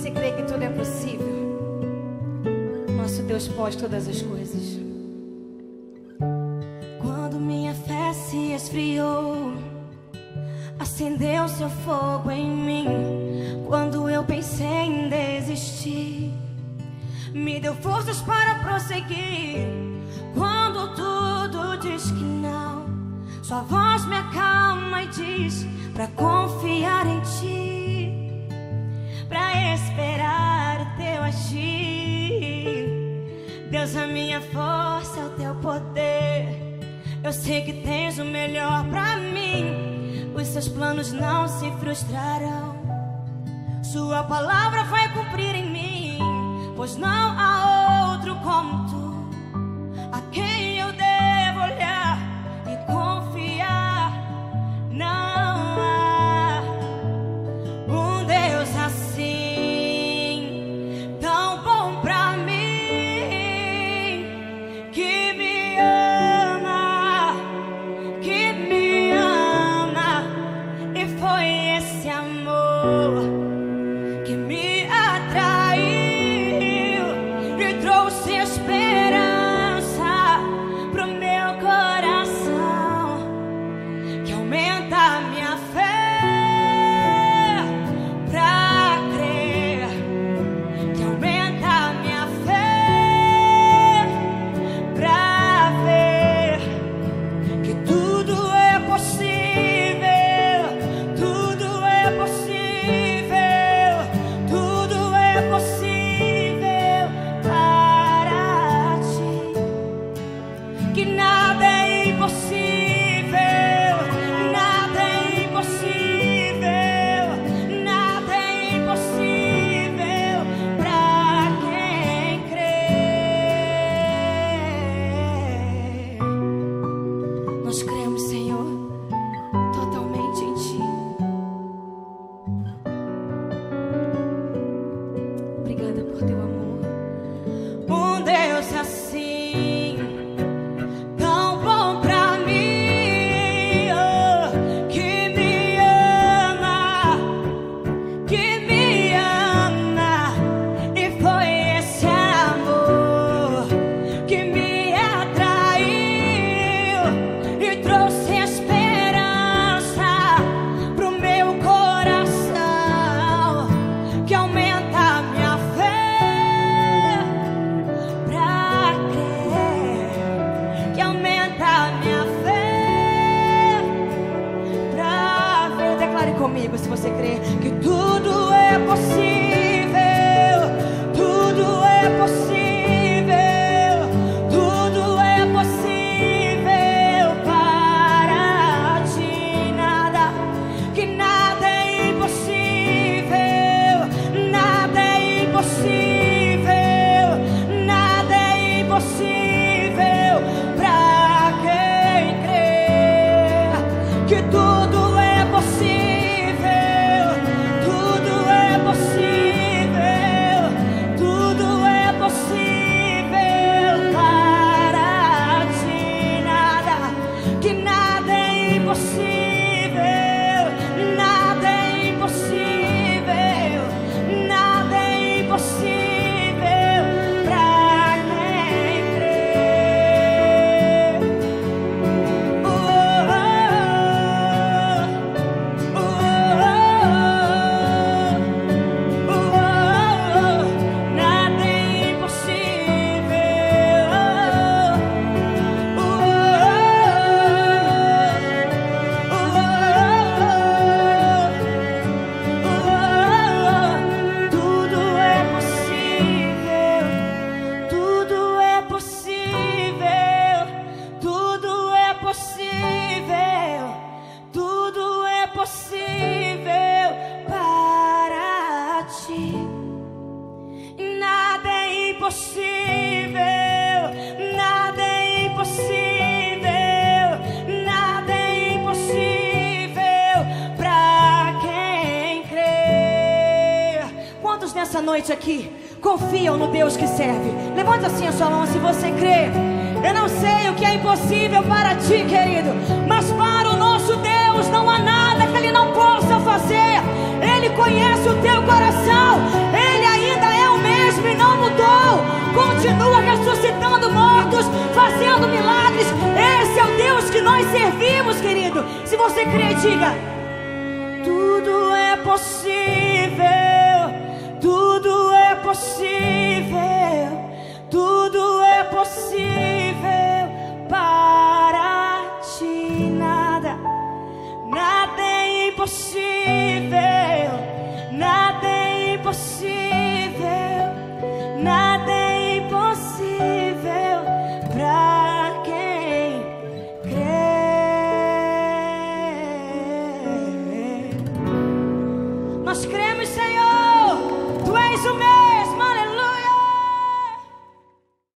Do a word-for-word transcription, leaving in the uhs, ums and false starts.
você crê que tudo é possível, nosso Deus pode todas as coisas. Quando minha fé se esfriou, acendeu seu fogo em mim. Quando eu pensei em desistir, me deu forças para prosseguir. Quando tudo diz que não, sua voz me acalma e diz pra confiar em ti, pra esperar o teu agir. Deus, a minha força é o teu poder. Eu sei que tens o melhor pra mim. Os seus planos não se frustrarão. Sua palavra vai cumprir em mim, pois não há outro como tu, a quem eu devo olhar e confiar. Não há um Deus assim, tão bom pra mim, que me ama, que me ama. E foi esse amor que me atraiu e trouxe esperança pro meu coração, que aumenta a minha fé pra crer, que aumenta a minha fé pra ver que tudo é possível, tudo é possível, tudo é possível para ti, que nada é impossível, nada é impossível, nada é impossível para quem crê. Nós cremos, Senhor, totalmente em ti. Obrigada por teu amor. Um Deus assim, tão bom pra mim, oh, que me ama, que me ama. E foi esse amor que me atraiu e trouxe esperança pro meu coração, que aumenta a minha fé pra crer, que aumenta a minha fé pra ver. Declare comigo, se você crê, que tudo é possível, tudo é possível, tudo é possível para ti. Nada, que nada é impossível, nada é impossível, nada é impossível pra quem crê, que tudo é possível, tudo é possível, tudo é possível para ti. Nada, que nada é impossível, nada é impossível, nada é impossível pra quem crê. Oh, oh, oh, oh, oh, oh. Nada é impossível. Oh, oh, oh, oh. Tudo é possível, tudo é possível, tudo é possível, tudo é possível para ti. Nada é impossível, nada é impossível, nada é impossível pra quem crê. Quantos nessa noite aqui confiam no Deus que serve? Levanta assim a sua mão se você crê. Eu não sei o que é impossível para ti, querido, mas para o nosso Deus não há nada que Ele não possa fazer. Ele conhece o teu coração, Ele você crê, diga: tudo é possível, tudo é possível, tudo é possível para ti. Nada, nada é impossível, nada é impossível.